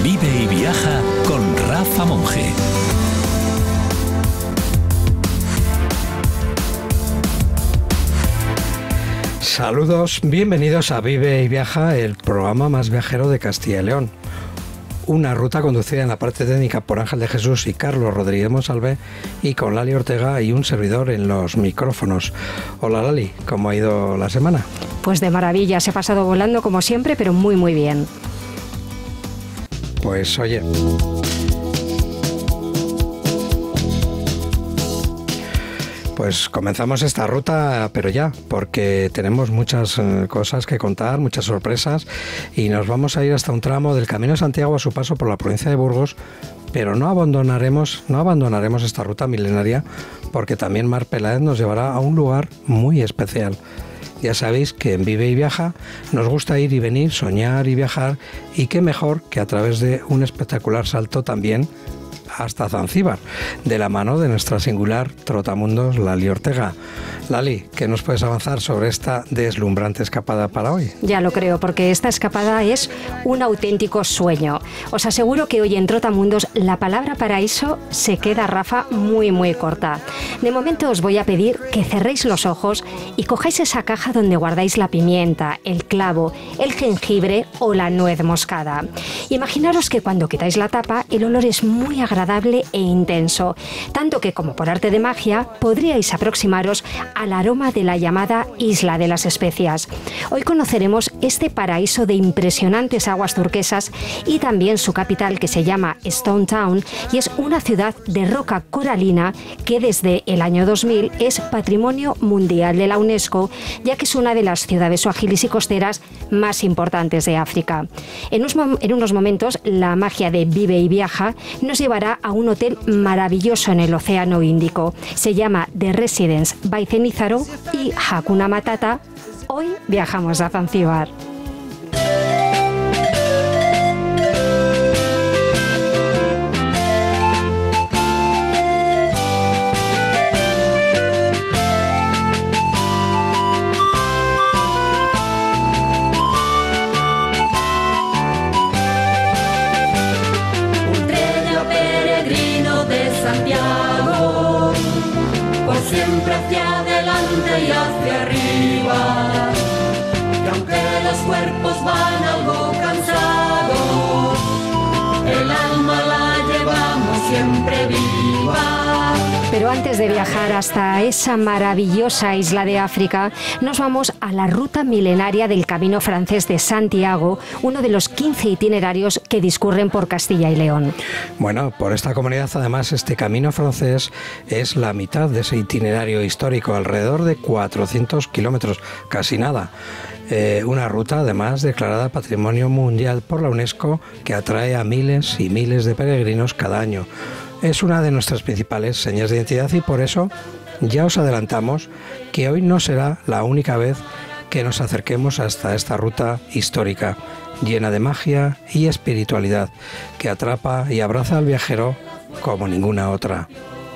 Vive y viaja con Rafa Monge. Saludos, bienvenidos a Vive y Viaja, el programa más viajero de Castilla y León. Una ruta conducida en la parte técnica por Ángel de Jesús y Carlos Rodríguez Monsalve, y con Lali Ortega y un servidor en los micrófonos. Hola Lali, ¿cómo ha ido la semana? Pues de maravilla, se ha pasado volando como siempre, pero muy muy bien. Pues oye, pues comenzamos esta ruta, pero ya, porque tenemos muchas cosas que contar, muchas sorpresas, y nos vamos a ir hasta un tramo del Camino de Santiago a su paso por la provincia de Burgos, pero no abandonaremos esta ruta milenaria, porque también Mar Peláez nos llevará a un lugar muy especial. Ya sabéis que en Vive y Viaja nos gusta ir y venir, soñar y viajar, y qué mejor que a través de un espectacular salto también hasta Zanzíbar, de la mano de nuestra singular trotamundos Lali Ortega. Lali, ¿qué nos puedes avanzar sobre esta deslumbrante escapada para hoy? Ya lo creo, porque esta escapada es un auténtico sueño. Os aseguro que hoy en Trotamundos la palabra paraíso se queda, Rafa, muy muy corta. De momento os voy a pedir que cerréis los ojos y cojáis esa caja donde guardáis la pimienta, el clavo, el jengibre o la nuez moscada. Imaginaros que cuando quitáis la tapa el olor es muy agradable e intenso, tanto que, como por arte de magia, podríais aproximaros al aroma de la llamada Isla de las Especias. Hoy conoceremos este paraíso de impresionantes aguas turquesas y también su capital, que se llama Stone Town, y es una ciudad de roca coralina que desde el año 2000 es Patrimonio Mundial de la UNESCO, ya que es una de las ciudades suajilis y costeras más importantes de África. En unos momentos la magia de Vive y Viaja nos llevará a un hotel maravilloso en el Océano Índico. Se llama The Residence by Cenizaro y Hakuna Matata. Hoy viajamos a Zanzíbar. Siempre hacia adelante y hacia arriba, y aunque los cuerpos van algo cansados, el alma la llevamos siempre viva. Pero antes de viajar hasta esa maravillosa isla de África, nos vamos a la ruta milenaria del Camino Francés de Santiago, uno de los 15 itinerarios que discurren por Castilla y León. Bueno, por esta comunidad, además, este Camino Francés es la mitad de ese itinerario histórico, alrededor de 400 kilómetros, casi nada. Una ruta, además, declarada Patrimonio Mundial por la UNESCO, que atrae a miles y miles de peregrinos cada año. Es una de nuestras principales señas de identidad, y por eso ya os adelantamos que hoy no será la única vez que nos acerquemos hasta esta ruta histórica, llena de magia y espiritualidad, que atrapa y abraza al viajero como ninguna otra.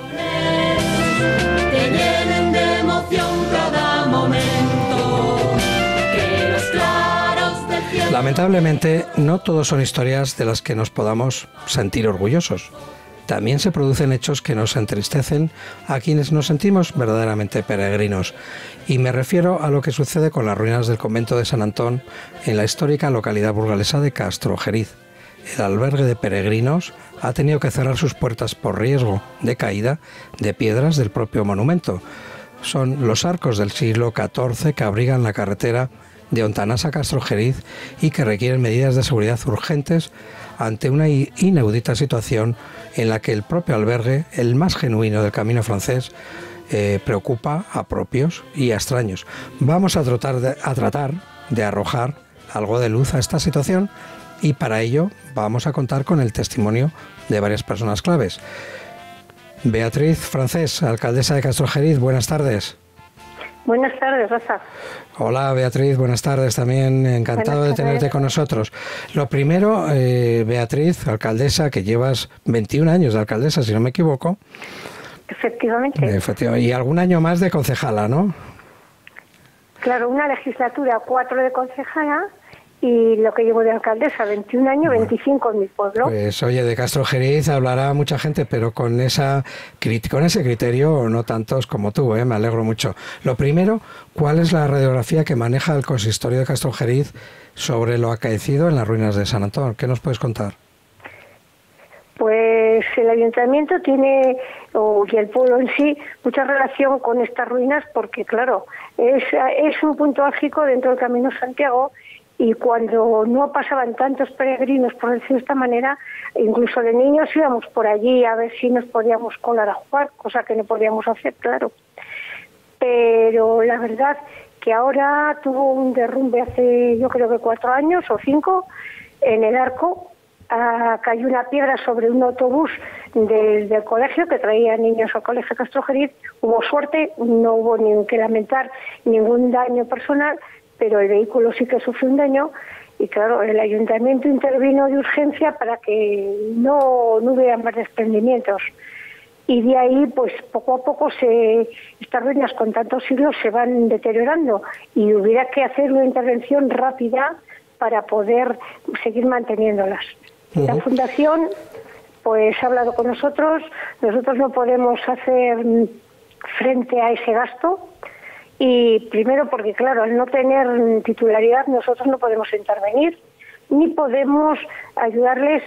Te llenen de emoción cada momento, que los claros del cielo... Lamentablemente, no todos son historias de las que nos podamos sentir orgullosos. También se producen hechos que nos entristecen a quienes nos sentimos verdaderamente peregrinos. Y me refiero a lo que sucede con las ruinas del convento de San Antón en la histórica localidad burgalesa de Castrojeriz. El albergue de peregrinos ha tenido que cerrar sus puertas por riesgo de caída de piedras del propio monumento. Son los arcos del siglo XIV que abrigan la carretera de Ontanás a Castrojeriz y que requieren medidas de seguridad urgentes ante una inaudita situación en la que el propio albergue, el más genuino del Camino Francés, preocupa a propios y a extraños. Vamos a tratar de arrojar algo de luz a esta situación, y para ello vamos a contar con el testimonio de varias personas claves. Beatriz Francés, alcaldesa de Castrojeriz, buenas tardes. Buenas tardes, Rosa. Hola Beatriz, buenas tardes también, encantado de tenerte con nosotros. Lo primero, Beatriz, alcaldesa, que llevas 21 años de alcaldesa, si no me equivoco. Efectivamente. Y algún año más de concejala, ¿no? Claro, una legislatura, 4 de concejala y lo que llevo de alcaldesa, 21 años, 25 en mi pueblo. Pues oye, de Castrojeriz hablará mucha gente, pero con ese criterio no tantos como tú, me alegro mucho. Lo primero, ¿cuál es la radiografía que maneja el consistorio de Castrojeriz sobre lo acaecido en las ruinas de San Antón? ¿Qué nos puedes contar? Pues el ayuntamiento tiene, y el pueblo en sí, mucha relación con estas ruinas porque, claro, es un punto álgico dentro del Camino de Santiago, y cuando no pasaban tantos peregrinos, por decirlo de esta manera, incluso de niños íbamos por allí a ver si nos podíamos colar a jugar, cosa que no podíamos hacer, claro. Pero la verdad que ahora tuvo un derrumbe hace, yo creo que 4 años o 5, en el Arco. Cayó una piedra sobre un autobús del colegio que traía niños al colegio Castrojeriz. Hubo suerte, no hubo ni que lamentar ningún daño personal, pero el vehículo sí que sufrió un daño, y claro, el ayuntamiento intervino de urgencia para que no hubiera más desprendimientos. Y de ahí, pues poco a poco estas ruinas con tantos siglos se van deteriorando, y hubiera que hacer una intervención rápida para poder seguir manteniéndolas. La Fundación pues ha hablado con nosotros no podemos hacer frente a ese gasto, y primero porque, claro, al no tener titularidad nosotros no podemos intervenir, ni podemos ayudarles,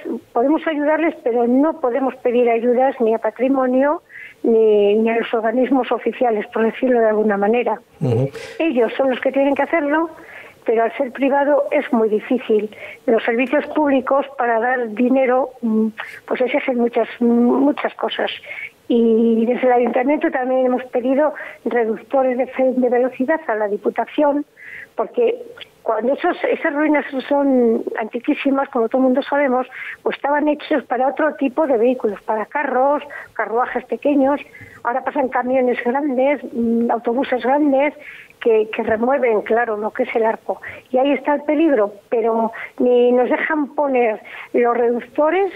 pero no podemos pedir ayudas ni a patrimonio ni a los organismos oficiales, por decirlo de alguna manera. Ellos son los que tienen que hacerlo, pero al ser privado es muy difícil. Los servicios públicos, para dar dinero, pues exigen muchas cosas. Y desde el ayuntamiento también hemos pedido reductores de velocidad a la Diputación, porque cuando esas ruinas son antiquísimas, como todo el mundo sabemos, pues estaban hechos para otro tipo de vehículos, para carros, carruajes pequeños. Ahora pasan camiones grandes, autobuses grandes, que remueven, claro, lo que es el Arco. Y ahí está el peligro, pero ni nos dejan poner los reductores,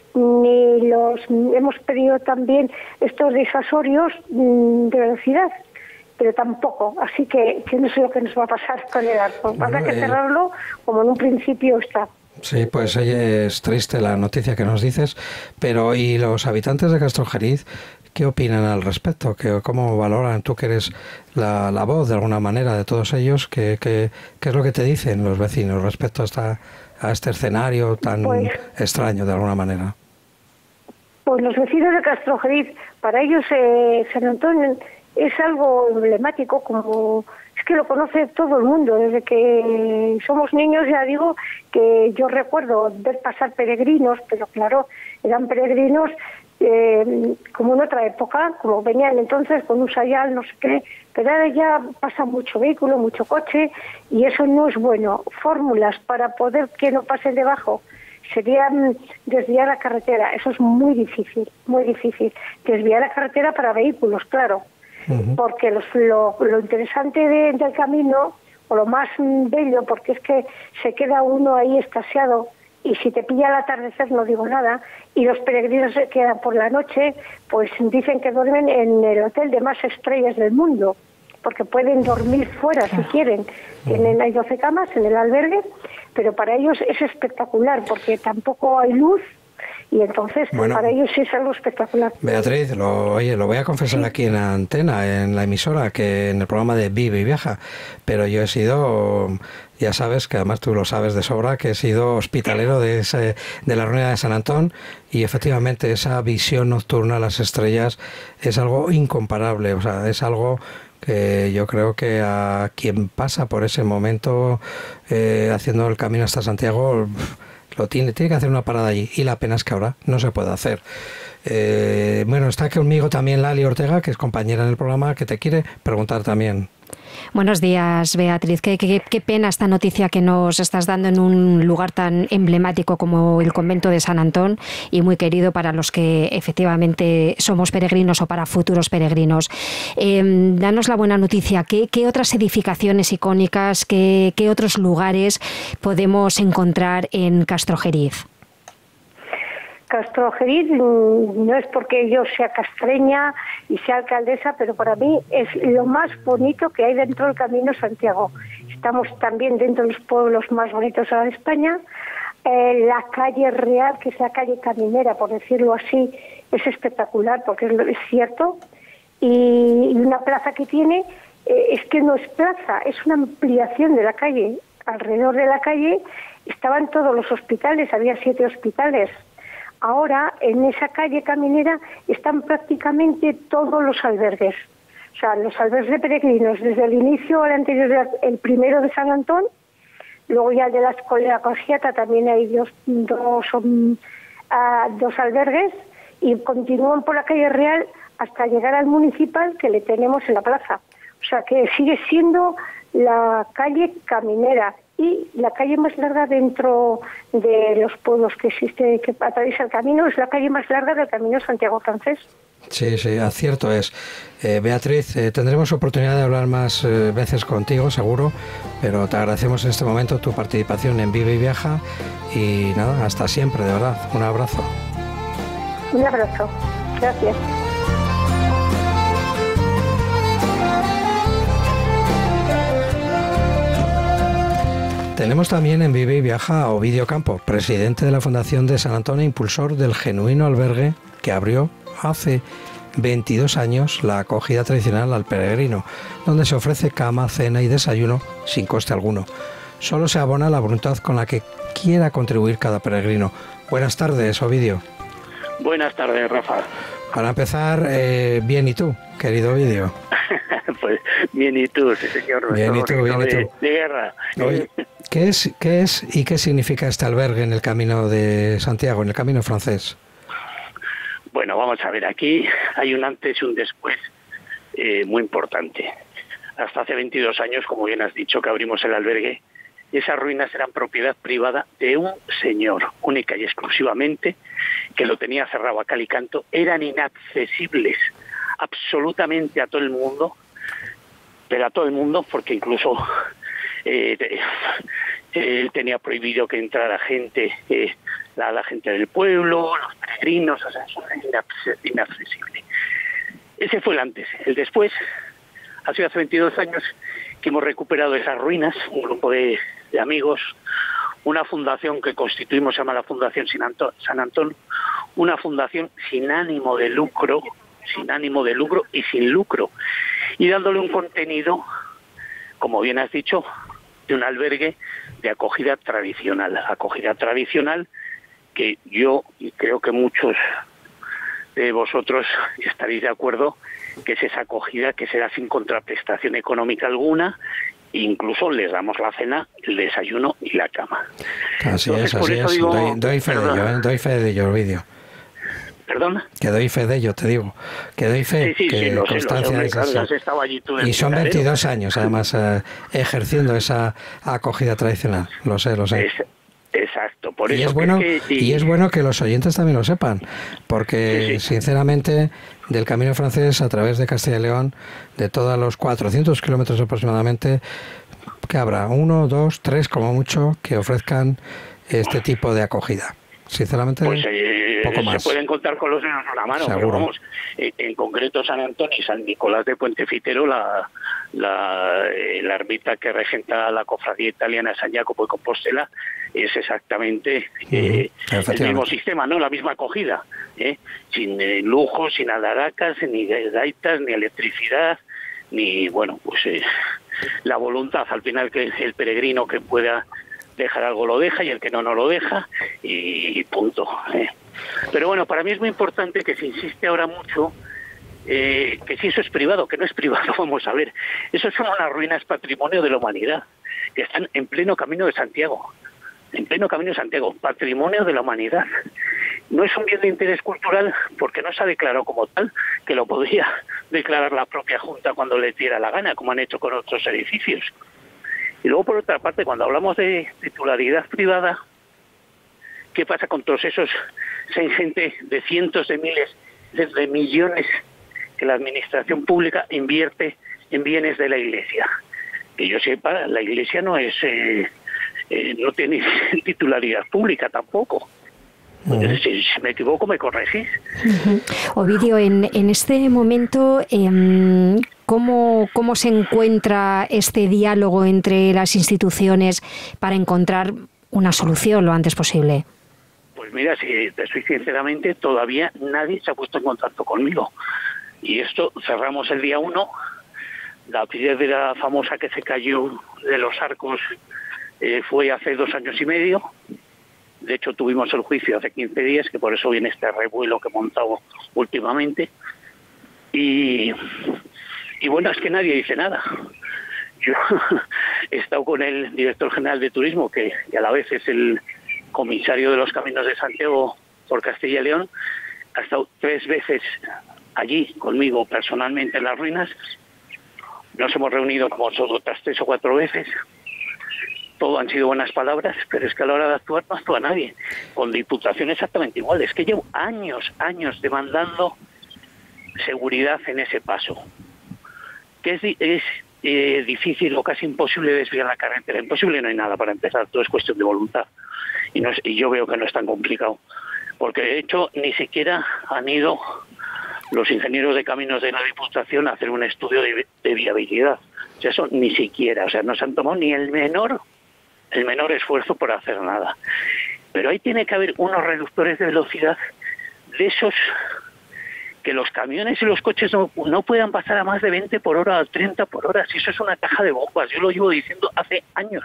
ni hemos pedido también estos disuasorios de velocidad, pero tampoco. Así que no sé lo que nos va a pasar con el Arco. Habrá que cerrarlo como en un principio está. Sí, pues es triste la noticia que nos dices, pero ¿y los habitantes de Castrojeriz qué opinan al respecto? ¿Cómo valoran? Tú que eres la voz de alguna manera de todos ellos, ¿qué es lo que te dicen los vecinos respecto a este escenario tan extraño de alguna manera? Pues los vecinos de Castrojeriz, para ellos San Antón es algo emblemático, como es que lo conoce todo el mundo. Desde que somos niños, ya digo, que yo recuerdo ver pasar peregrinos, pero claro, eran peregrinos como en otra época, como venían entonces con un sayal, no sé qué, pero ahora ya pasa mucho vehículo, mucho coche, y eso no es bueno. Fórmulas para poder que no pasen debajo serían desviar la carretera. Eso es muy difícil, muy difícil. Desviar la carretera para vehículos, claro, porque lo interesante del camino, o lo más bello, porque es que se queda uno ahí extasiado, y si te pilla el atardecer no digo nada, y los peregrinos se quedan por la noche, pues dicen que duermen en el hotel de más estrellas del mundo, porque pueden dormir fuera si quieren. Hay 12 camas en el albergue, pero para ellos es espectacular, porque tampoco hay luz, y entonces para ellos es algo espectacular. Beatriz, lo voy a confesar aquí en la antena, en la emisora, que en el programa de Vive y Viaja, pero yo he sido, ya sabes, que además tú lo sabes de sobra, que he sido hospitalero de la ruina de San Antón, y efectivamente esa visión nocturna a las estrellas es algo incomparable, o sea, es algo que yo creo que a quien pasa por ese momento haciendo el camino hasta Santiago tiene que hacer una parada allí, y la pena es que ahora no se puede hacer. Bueno, está conmigo también Lali Ortega, que es compañera en el programa, que te quiere preguntar también. Buenos días, Beatriz. Qué pena esta noticia que nos estás dando en un lugar tan emblemático como el convento de San Antón, y muy querido para los que efectivamente somos peregrinos o para futuros peregrinos. Danos la buena noticia. ¿Qué otras edificaciones icónicas, qué otros lugares podemos encontrar en Castrojeriz? Castrojeriz no es porque yo sea castreña y sea alcaldesa, pero para mí es lo más bonito que hay dentro del Camino de Santiago. estamos también dentro de los pueblos más bonitos de España. La calle Real, que es la calle caminera, por decirlo así, es espectacular porque es cierto. Y una plaza que tiene, es que no es plaza, es una ampliación de la calle. Alrededor de la calle estaban todos los hospitales, había 7 hospitales. Ahora, en esa calle caminera están prácticamente todos los albergues. O sea, los albergues de peregrinos, desde el inicio al anterior, el primero de San Antón, luego ya el de la Escuela Cogiata también hay dos albergues, y continúan por la calle Real hasta llegar al municipal, que le tenemos en la plaza. O sea, que sigue siendo la calle caminera y la calle más larga dentro de los pueblos que existe, que atraviesa el camino, es la calle más larga del Camino Santiago francés. Sí, sí, acierto es. Beatriz, tendremos oportunidad de hablar más veces contigo, seguro, pero te agradecemos en este momento tu participación en Vive y Viaja y nada, hasta siempre, de verdad. Un abrazo. Un abrazo. Gracias. Tenemos también en Vive y Viaja a Ovidio Campo, presidente de la Fundación de San Antón e impulsor del genuino albergue que abrió hace 22 años la acogida tradicional al peregrino, donde se ofrece cama, cena y desayuno sin coste alguno. Solo se abona la voluntad con la que quiera contribuir cada peregrino. Buenas tardes, Ovidio. Buenas tardes, Rafa. Para empezar, bien, ¿y tú, querido Ovidio? Pues bien, ¿y tú, sí, señor? Bien, ¿y tú? Bien, ¿y tú? De guerra. Oye, ¿qué es y qué significa este albergue en el Camino de Santiago, en el Camino francés? Bueno, vamos a ver, aquí hay un antes y un después muy importante. Hasta hace 22 años, como bien has dicho, que abrimos el albergue, esas ruinas eran propiedad privada de un señor, única y exclusivamente, que lo tenía cerrado a cal y canto. Eran inaccesibles absolutamente a todo el mundo, pero a todo el mundo, porque incluso él tenía prohibido que entrara gente, la gente del pueblo, los peregrinos, o sea, eso era inaccesible. Ese fue el antes. El después, ha sido hace 22 años que hemos recuperado esas ruinas, un grupo de amigos, una fundación que constituimos, se llama la Fundación San Antón, una fundación sin ánimo de lucro y sin lucro, y dándole un contenido, como bien has dicho, de un albergue de acogida tradicional que yo, y creo que muchos de vosotros estaréis de acuerdo, que es esa acogida que se da sin contraprestación económica alguna, e incluso les damos la cena, el desayuno y la cama. Así es. Digo, doy fe de ello, Ovidio. ¿Perdona? Que doy fe de ello, te digo. Que doy fe, que constancia de eso. Y son 22 años, además, ejerciendo esa acogida tradicional. Lo sé. Exacto. Por y eso es bueno que los oyentes también lo sepan, porque sinceramente del Camino francés a través de Castilla y León, de todos los 400 kilómetros aproximadamente, que habrá 1, 2, 3 como mucho que ofrezcan este tipo de acogida. Sinceramente, pues, poco más. Se pueden contar con los dedos en la mano. Seguro. Pero vamos, en concreto San Antón y San Nicolás de Puente Fitero, la ermita que regenta la cofradía italiana de San Jacopo de Compostela, es exactamente el mismo sistema, ¿no? La misma acogida, sin lujos, sin alaracas, ni gaitas, ni electricidad, ni, bueno, pues la voluntad, al final, que el peregrino que pueda dejar algo lo deja y el que no lo deja, y punto. Pero bueno, para mí es muy importante que se insiste ahora mucho que si eso es privado, que no es privado, vamos a ver. Eso son unas ruinas patrimonio de la humanidad, que están en pleno Camino de Santiago, patrimonio de la humanidad. No es un bien de interés cultural porque no se ha declarado como tal, que lo podría declarar la propia Junta cuando le diera la gana, como han hecho con otros edificios. Y luego, por otra parte, cuando hablamos de titularidad privada, ¿qué pasa con todos esa gente de cientos de miles, de millones que la administración pública invierte en bienes de la Iglesia? Que yo sepa, la Iglesia no tiene titularidad pública tampoco. Si me equivoco, me corregís. Ovidio, en este momento, ¿Cómo se encuentra este diálogo entre las instituciones para encontrar una solución lo antes posible? Pues mira, si te soy sinceramente, todavía nadie se ha puesto en contacto conmigo. Y esto cerramos el día 1. La piedra famosa que se cayó de los arcos fue hace 2 años y medio. De hecho, tuvimos el juicio hace 15 días, que por eso viene este revuelo que he montado últimamente. Y bueno, es que nadie dice nada. Yo he estado con el director general de Turismo, que a la vez es el comisario de los Caminos de Santiago por Castilla y León. Ha estado 3 veces allí conmigo personalmente en las ruinas. Nos hemos reunido como otras 3 o 4 veces. Todo han sido buenas palabras, pero es que a la hora de actuar no actúa nadie. Con Diputación exactamente igual. Es que llevo años demandando seguridad en ese paso. Que es difícil o casi imposible desviar la carretera. Imposible no hay nada para empezar, todo es cuestión de voluntad. Y yo veo que no es tan complicado. Porque de hecho ni siquiera han ido los ingenieros de caminos de la Diputación a hacer un estudio de viabilidad. O sea, eso ni siquiera, o sea, no se han tomado ni el menor esfuerzo por hacer nada. Pero ahí tiene que haber unos reductores de velocidad de esos que los camiones y los coches no puedan pasar a más de 20 por hora o 30 por hora. Si eso es una caja de bombas, yo lo llevo diciendo hace años.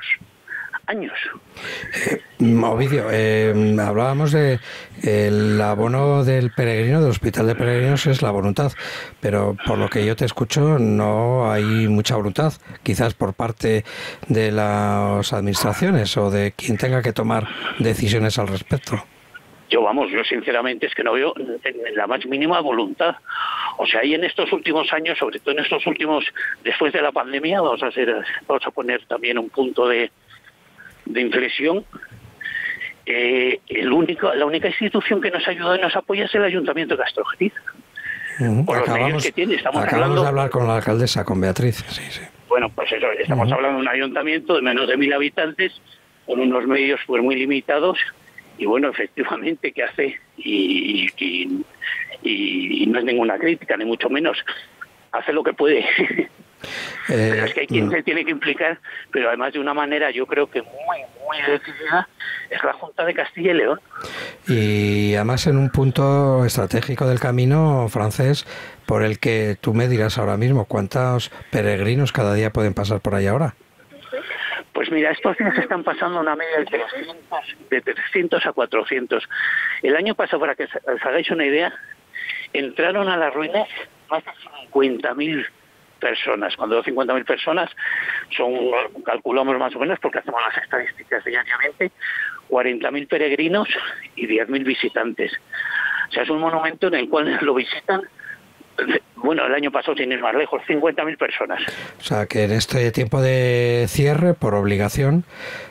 Ovidio, hablábamos de el abono del peregrino, del Hospital de Peregrinos, es la voluntad, pero por lo que yo te escucho no hay mucha voluntad, quizás por parte de las administraciones o de quien tenga que tomar decisiones al respecto. Yo sinceramente es que no veo la más mínima voluntad. O sea, y en estos últimos años, sobre todo en estos últimos, después de la pandemia, vamos a poner también un punto de inflexión. La única institución que nos ayuda y nos apoya es el Ayuntamiento de Castrojeriz. Por los medios que tiene. Acabamos de hablar con la alcaldesa, con Beatriz. Sí. Bueno, pues eso, estamos hablando de un ayuntamiento de menos de 1.000 habitantes, con unos medios pues muy limitados, y bueno, efectivamente, ¿qué hace? Y no es ninguna crítica, ni mucho menos. Hace lo que puede. Pero es que hay quien se tiene que implicar, pero además de una manera yo creo que muy decidida, es la Junta de Castilla y León. Y además en un punto estratégico del camino francés, por el que tú me dirás ahora mismo, ¿cuántos peregrinos cada día pueden pasar por ahí ahora? Pues mira, estos días están pasando una media de 300 a 400. El año pasado, para que os hagáis una idea, entraron a las ruinas más de 50.000 personas. Cuando digo 50.000 personas, calculamos más o menos, porque hacemos las estadísticas diariamente, 40.000 peregrinos y 10.000 visitantes. O sea, es un monumento en el cual lo visitan, bueno, el año pasado, sin ir más lejos, 50.000 personas. O sea, que en este tiempo de cierre, por obligación,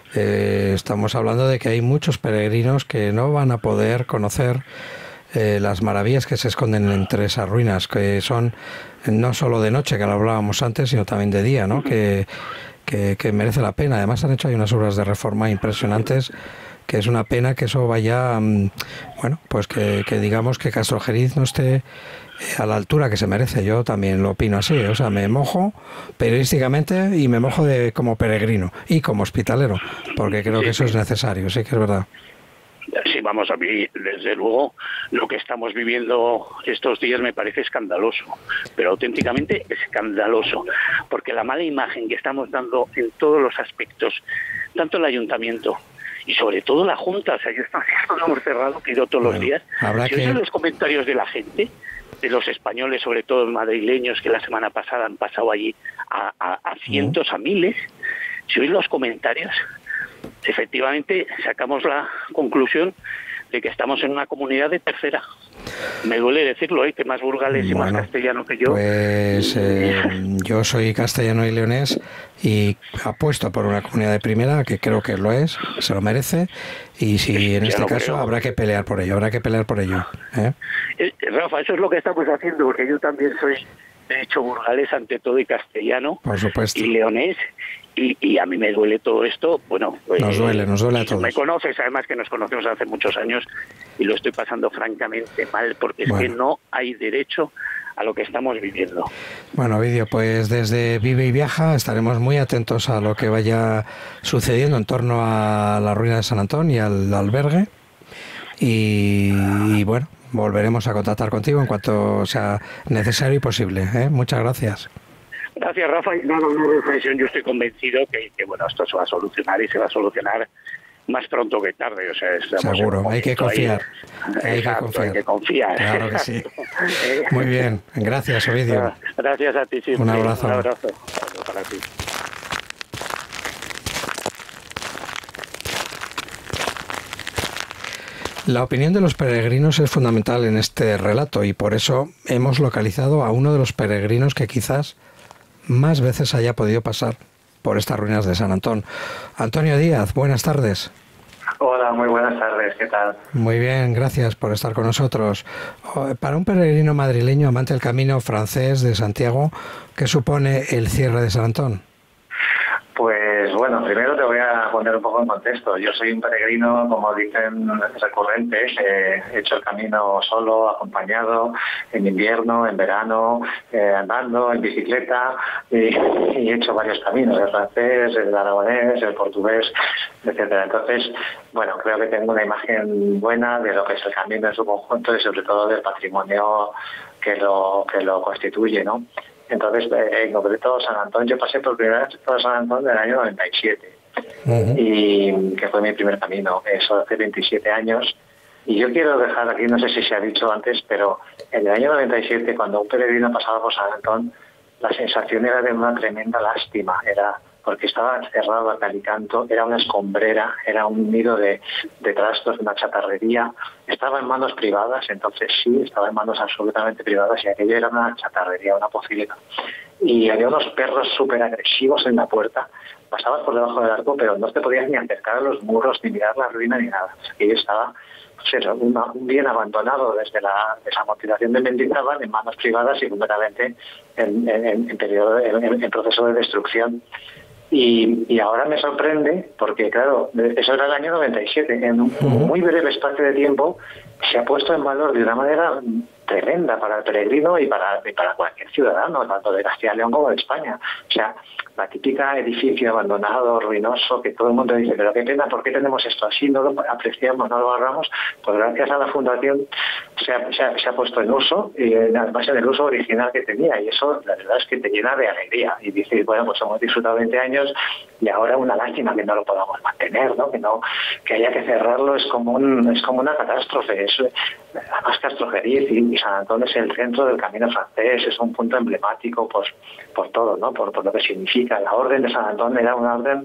estamos hablando de que hay muchos peregrinos que no van a poder conocer las maravillas que se esconden entre esas ruinas, que son no solo de noche, que lo hablábamos antes, sino también de día, ¿no? Que merece la pena. Además han hecho ahí unas obras de reforma impresionantes, que es una pena que eso vaya, bueno, pues que digamos que Castrojeriz no esté a la altura que se merece. Yo también lo opino así, o sea, me mojo periodísticamente y me mojo como peregrino y como hospitalero, porque creo que eso es necesario, sí que es verdad. Sí, vamos, a mí, desde luego, lo que estamos viviendo estos días me parece escandaloso, pero auténticamente escandaloso, porque la mala imagen que estamos dando en todos los aspectos, tanto el ayuntamiento y sobre todo la Junta, o sea, yo estoy hemos cerrado, que he ido todos los días, si oyen los comentarios de la gente, de los españoles, sobre todo madrileños, que la semana pasada han pasado allí a cientos, a miles, si oís los comentarios, efectivamente sacamos la conclusión de que estamos en una comunidad de tercera. Me duele decirlo, que más burgalés y más castellano que yo. Pues yo soy castellano y leonés y apuesto por una comunidad de primera, que creo que lo es, se lo merece, y si en este caso habrá que pelear por ello, Rafa, eso es lo que estamos haciendo, porque yo también soy, de hecho, burgalés ante todo y castellano, por supuesto, y leonés. Y a mí me duele todo esto, bueno, pues, nos duele a todos. Me conoces, además que nos conocemos hace muchos años y lo estoy pasando francamente mal, porque es que no hay derecho a lo que estamos viviendo. Bueno, Ovidio, pues desde Vive y Viaja estaremos muy atentos a lo que vaya sucediendo en torno a la ruina de San Antón y al albergue. Y bueno, volveremos a contactar contigo en cuanto sea necesario y posible, ¿eh? Muchas gracias. Gracias, Rafa. Y nada, una reflexión. Yo estoy convencido que bueno, esto se va a solucionar y se va a solucionar más pronto que tarde. O sea, seguro, hay que confiar. Hay que confiar. Claro que sí. Muy bien, gracias, Ovidio. Gracias a ti, sí. Un abrazo. Un abrazo para ti. La opinión de los peregrinos es fundamental en este relato y por eso hemos localizado a uno de los peregrinos que quizás más veces haya podido pasar por estas ruinas de San Antón. Antonio Díaz, buenas tardes. Hola, muy buenas tardes, ¿qué tal? Muy bien, gracias por estar con nosotros. Para un peregrino madrileño amante del camino francés de Santiago, ¿qué supone el cierre de San Antón? Pues bueno, primero te voy a poner un poco en contexto. Yo soy un peregrino, como dicen, recurrente. He hecho el camino solo, acompañado, en invierno, en verano, andando, en bicicleta, y he hecho varios caminos, el francés, el aragonés, el portugués, etcétera. Entonces, bueno, creo que tengo una imagen buena de lo que es el camino en su conjunto y sobre todo del patrimonio que lo constituye, ¿no? Entonces, en concreto, San Antón, yo pasé por primera vez por San Antón en el año 97, y que fue mi primer camino, eso hace 27 años. Y yo quiero dejar aquí, no sé si se ha dicho antes, pero en el año 97, cuando un peregrino pasaba por San Antón, la sensación era de una tremenda lástima, porque estaba cerrado a cal y canto, era una escombrera, era un nido de trastos, una chatarrería, estaba en manos privadas, entonces sí, estaba en manos absolutamente privadas y aquello era una chatarrería, una pocilga. Y había unos perros súper agresivos en la puerta, pasabas por debajo del arco, pero no te podías ni acercar a los muros, ni mirar la ruina, ni nada. Aquello estaba un bien abandonado desde la desamortización de Mendizábal en manos privadas y completamente en proceso de destrucción. Y ahora me sorprende porque, claro, eso era el año 97. En un muy breve espacio de tiempo se ha puesto en valor de una manera tremenda para el peregrino y para cualquier ciudadano, tanto de Castilla y León como de España. O sea, la típica edificio abandonado, ruinoso, que todo el mundo dice, pero qué pena, ¿por qué tenemos esto así? No lo apreciamos, no lo agarramos. Pues gracias a la Fundación se ha puesto en uso, y además en el uso original que tenía, y eso la verdad es que te llena de alegría. Y dices, bueno, pues hemos disfrutado 20 años y ahora una lástima que no lo podamos mantener, ¿no? Que haya que cerrarlo es como una catástrofe. Además, Castrojeriz y San Antón es el centro del camino francés, es un punto emblemático por todo, ¿no? Por lo que significa. La orden de San Antón era una orden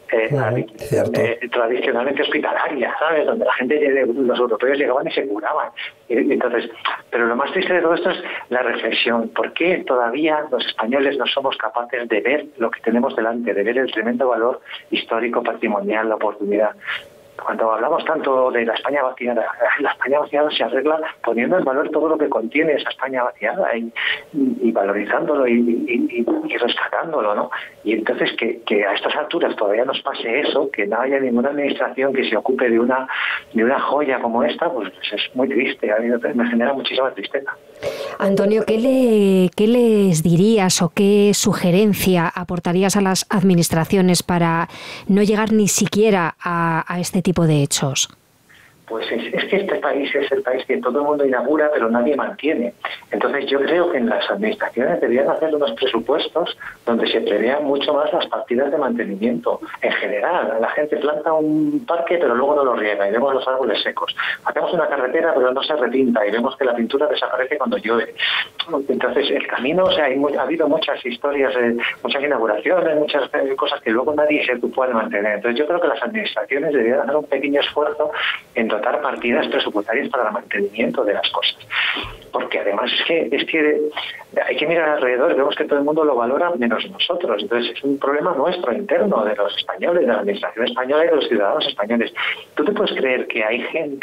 tradicionalmente hospitalaria, ¿sabes? Donde la gente, los europeos llegaban y se curaban. Entonces, pero lo más triste de todo esto es la reflexión. ¿Por qué todavía los españoles no somos capaces de ver lo que tenemos delante, de ver el tremendo valor histórico, patrimonial, la oportunidad? Cuando hablamos tanto de la España vaciada se arregla poniendo en valor todo lo que contiene esa España vaciada y valorizándolo y rescatándolo, ¿no? Y entonces que a estas alturas todavía nos pase eso, que no haya ninguna administración que se ocupe de una joya como esta, pues es muy triste, a mí me genera muchísima tristeza. Antonio, ¿qué les dirías o qué sugerencia aportarías a las administraciones para no llegar ni siquiera a este tipo de hechos? Pues es que este país es el país que todo el mundo inaugura, pero nadie mantiene. Entonces yo creo que en las administraciones deberían hacer unos presupuestos donde se prevean mucho más las partidas de mantenimiento. En general, la gente planta un parque, pero luego no lo riega y vemos los árboles secos. Hacemos una carretera, pero no se retinta y vemos que la pintura desaparece cuando llueve. Entonces el camino, o sea, ha habido muchas historias, muchas inauguraciones, muchas cosas que luego nadie se puede mantener. Entonces yo creo que las administraciones deberían hacer un pequeño esfuerzo en dotar partidas presupuestarias para el mantenimiento de las cosas, porque además es que hay que mirar alrededor y vemos que todo el mundo lo valora menos nosotros. Entonces es un problema nuestro interno, de los españoles, de la administración española y de los ciudadanos españoles. ¿Tú te puedes creer que hay gente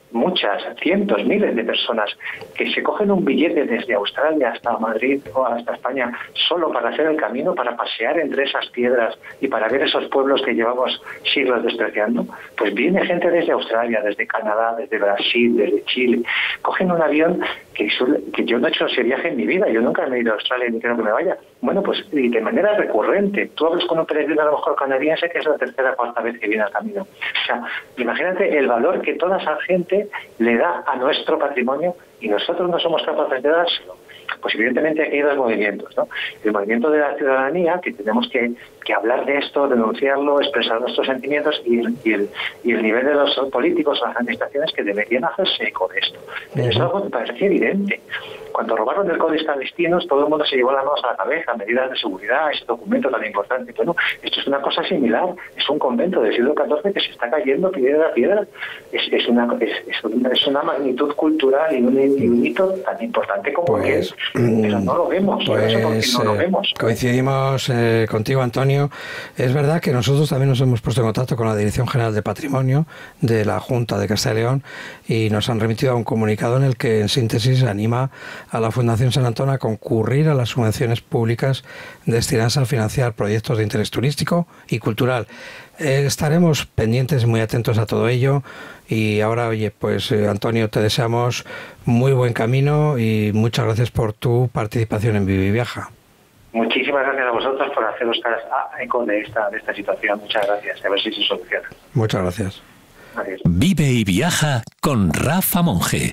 muchas, cientos, miles de personas que se cogen un billete desde Australia hasta Madrid o hasta España solo para hacer el camino, para pasear entre esas piedras y para ver esos pueblos que llevamos siglos despreciando, pues viene gente desde Australia, desde Canadá, desde Brasil, desde Chile, cogen un avión que yo no he hecho ese viaje en mi vida, yo nunca me he ido a Australia ni quiero que me vaya. Bueno, pues y de manera recurrente, tú hablas con un peregrino a lo mejor canadiense que es la tercera o cuarta vez que viene al camino. O sea, imagínate el valor que toda esa gente le da a nuestro patrimonio y nosotros no somos capaces de dárselo. Pues evidentemente aquí hay dos movimientos, ¿no? El movimiento de la ciudadanía, que tenemos que hablar de esto, denunciarlo, expresar nuestros sentimientos, y el nivel de los políticos, las administraciones, que deberían hacerse eco de esto. Pero es algo que parece evidente. Cuando robaron el Codex Palestinos, todo el mundo se llevó las manos a la cabeza, medidas de seguridad, ese documento tan importante. Bueno, esto es una cosa similar, es un convento del siglo XIV que se está cayendo piedra a piedra. Es una magnitud cultural y un hito tan importante como que es, pero no lo vemos. Pues, no lo vemos. Coincidimos contigo, Antonio. Es verdad que nosotros también nos hemos puesto en contacto con la Dirección General de Patrimonio de la Junta de Castilla y León y nos han remitido a un comunicado en el que, en síntesis, anima a la Fundación San Antón a concurrir a las subvenciones públicas destinadas a financiar proyectos de interés turístico y cultural. Estaremos pendientes, muy atentos a todo ello. Y ahora, oye, pues Antonio, te deseamos muy buen camino y muchas gracias por tu participación en Vive y Viaja. Muchísimas gracias a vosotros por haceros eco de esta situación. Muchas gracias. A ver si se soluciona. Muchas gracias. Adiós. Vive y Viaja con Rafa Monge.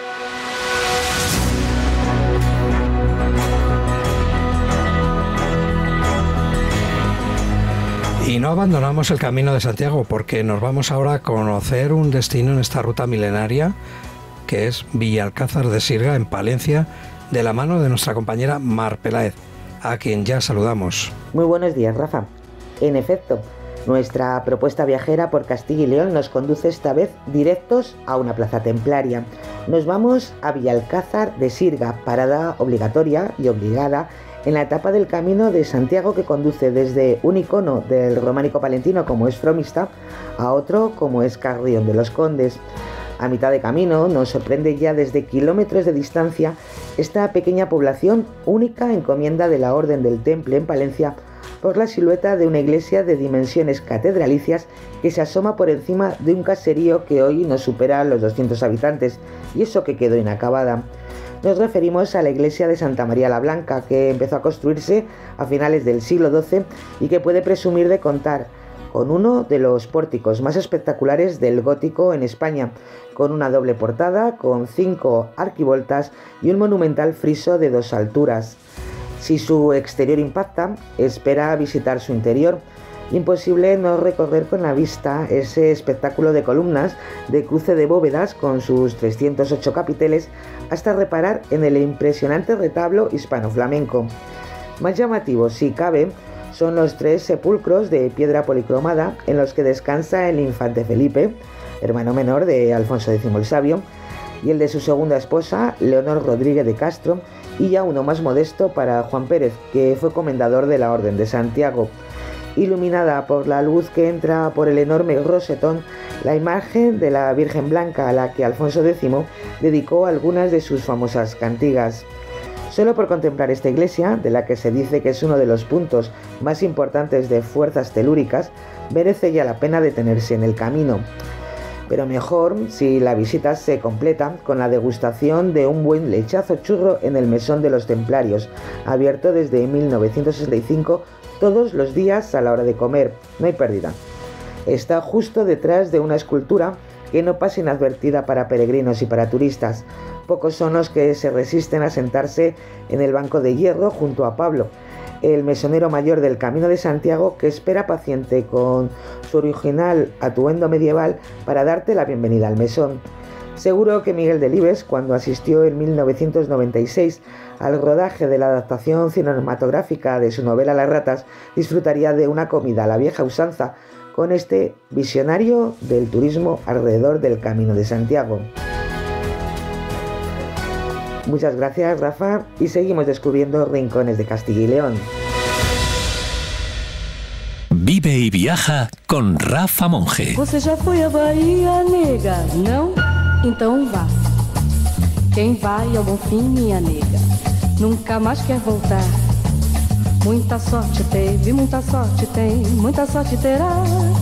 Y no abandonamos el Camino de Santiago porque nos vamos ahora a conocer un destino en esta ruta milenaria que es Villalcázar de Sirga, en Palencia, de la mano de nuestra compañera Mar Peláez, a quien ya saludamos. Muy buenos días, Rafa. En efecto, nuestra propuesta viajera por Castilla y León nos conduce esta vez directos a una plaza templaria. Nos vamos a Villalcázar de Sirga, parada obligatoria y obligada en la etapa del Camino de Santiago que conduce desde un icono del románico palentino como es Fromista a otro como es Carrión de los Condes. A mitad de camino nos sorprende ya desde kilómetros de distancia esta pequeña población, única encomienda de la Orden del Temple en Palencia, por la silueta de una iglesia de dimensiones catedralicias que se asoma por encima de un caserío que hoy no supera los 200 habitantes, y eso que quedó inacabada. Nos referimos a la iglesia de Santa María la Blanca, que empezó a construirse a finales del siglo XII y que puede presumir de contar con uno de los pórticos más espectaculares del gótico en España, con una doble portada, con 5 arquivoltas y un monumental friso de 2 alturas. Si su exterior impacta, espera visitar su interior. Imposible no recorrer con la vista ese espectáculo de columnas, de cruce de bóvedas con sus 308 capiteles, hasta reparar en el impresionante retablo hispano-flamenco. Más llamativo, si cabe, son los 3 sepulcros de piedra policromada en los que descansa el infante Felipe, hermano menor de Alfonso X el Sabio, y el de su segunda esposa, Leonor Rodríguez de Castro, y ya uno más modesto para Juan Pérez, que fue comendador de la Orden de Santiago. Iluminada por la luz que entra por el enorme rosetón, la imagen de la Virgen Blanca a la que Alfonso X dedicó algunas de sus famosas cantigas. Solo por contemplar esta iglesia, de la que se dice que es uno de los puntos más importantes de fuerzas telúricas, merece ya la pena detenerse en el camino. Pero mejor si la visita se completa con la degustación de un buen lechazo churro en el Mesón de los Templarios, abierto desde 1965 todos los días a la hora de comer. No hay pérdida. Está justo detrás de una escultura que no pasa inadvertida para peregrinos y para turistas. Pocos son los que se resisten a sentarse en el banco de hierro junto a Pablo, el mesonero mayor del Camino de Santiago, que espera paciente con su original atuendo medieval para darte la bienvenida al mesón. Seguro que Miguel Delibes, cuando asistió en 1996 al rodaje de la adaptación cinematográfica de su novela Las ratas, disfrutaría de una comida a la vieja usanza con este visionario del turismo alrededor del Camino de Santiago. Muchas gracias, Rafa, y seguimos descubriendo rincones de Castilla y León. Vive y Viaja con Rafa Monge. Você já foi à Bahia, nega? Não? então vá. Quem vai ao Bonfim, minha nega, nunca mais quer voltar. Muita sorte teve, muita sorte tem, muita sorte terá.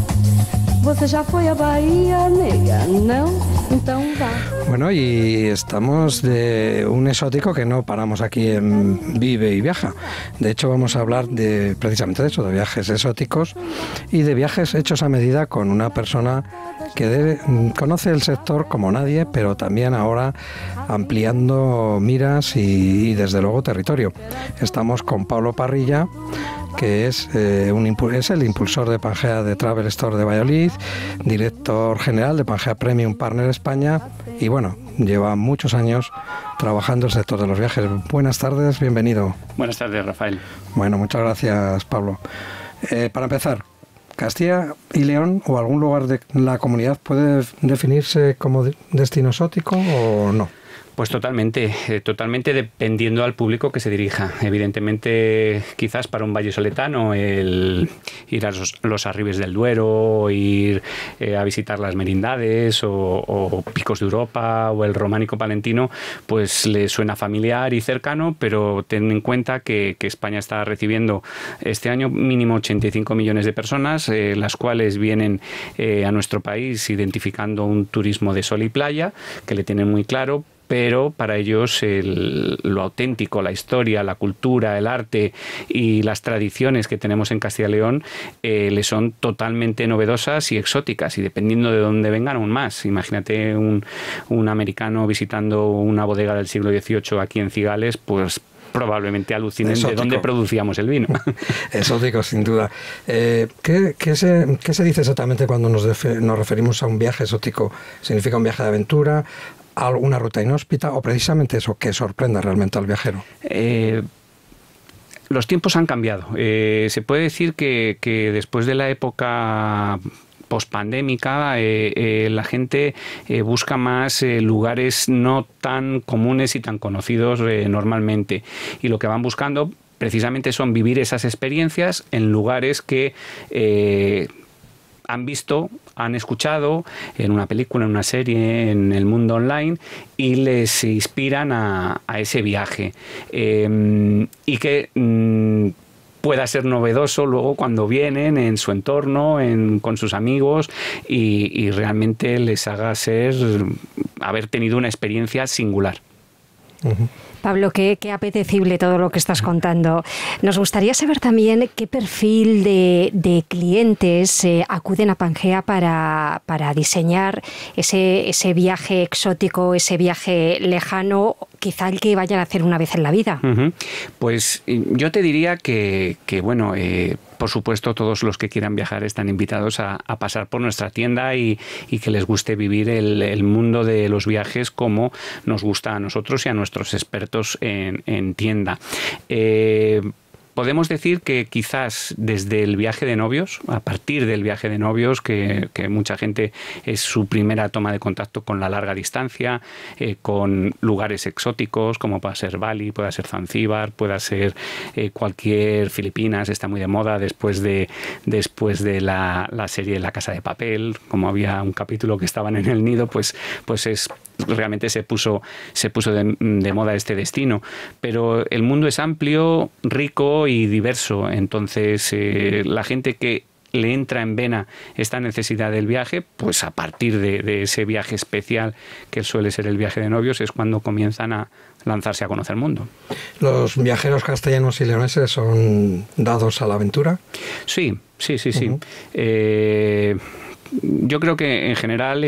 Você já foi a Bahía, nega, não? Então vá. Bueno, y estamos de un exótico que no paramos aquí en Vive y Viaja. De hecho, vamos a hablar precisamente de eso, de viajes exóticos y de viajes hechos a medida con una persona que conoce el sector como nadie, pero también ahora ampliando miras y desde luego territorio. Estamos con Pablo Parrilla, que es el impulsor de Pangea de Travel Store de Valladolid, director general de Pangea Premium Partner España y bueno, lleva muchos años trabajando en el sector de los viajes. Buenas tardes, bienvenido. Buenas tardes, Rafael. Bueno, muchas gracias, Pablo. Para empezar, ¿Castilla y León o algún lugar de la comunidad puede definirse como destino exótico o no? Pues totalmente dependiendo al público que se dirija. Evidentemente, quizás para un vallisoletano el ir a los Arribes del Duero, ir a visitar las Merindades o Picos de Europa o el Románico Palentino, pues le suena familiar y cercano, pero ten en cuenta que España está recibiendo este año mínimo 85 millones de personas, las cuales vienen a nuestro país identificando un turismo de sol y playa, que le tienen muy claro, pero para ellos lo auténtico, la historia, la cultura, el arte y las tradiciones que tenemos en Castilla y León les son totalmente novedosas y exóticas, y dependiendo de dónde vengan aún más. Imagínate un americano visitando una bodega del siglo XVIII aquí en Cigales, pues probablemente alucinen exótico. De dónde producíamos el vino. Exótico, sin duda. ¿Qué se dice exactamente cuando nos referimos a un viaje exótico? ¿Significa un viaje de aventura, alguna ruta inhóspita o precisamente eso, que sorprenda realmente al viajero? Los tiempos han cambiado. Se puede decir que después de la época pospandémica, la gente busca más lugares no tan comunes y tan conocidos normalmente, y lo que van buscando precisamente son vivir esas experiencias en lugares que han visto, han escuchado en una película, en una serie, en el mundo online, y les inspiran a ese viaje, y que pueda ser novedoso luego cuando vienen en su entorno, con sus amigos, y realmente les haga haber tenido una experiencia singular. Uh-huh. Pablo, qué apetecible todo lo que estás contando. Nos gustaría saber también qué perfil de clientes acuden a Pangea para diseñar ese viaje exótico, ese viaje lejano, quizá el que vayan a hacer una vez en la vida. Uh-huh. Pues yo te diría que bueno, por supuesto, todos los que quieran viajar están invitados a pasar por nuestra tienda y que les guste vivir el mundo de los viajes como nos gusta a nosotros y a nuestros expertos en tienda. Podemos decir que quizás desde el viaje de novios, a partir del viaje de novios, que mucha gente es su primera toma de contacto con la larga distancia, con lugares exóticos como pueda ser Bali, pueda ser Zanzíbar, pueda ser cualquier Filipinas, está muy de moda después de la serie La Casa de Papel, como había un capítulo que estaban en el nido, pues realmente se puso de moda este destino. Pero el mundo es amplio, rico y diverso, entonces la gente que le entra en vena esta necesidad del viaje, pues a partir de ese viaje especial que suele ser el viaje de novios, es cuando comienzan a lanzarse a conocer el mundo. ¿Los viajeros castellanos y leoneses son dados a la aventura? Sí. Uh-huh. Yo creo que en general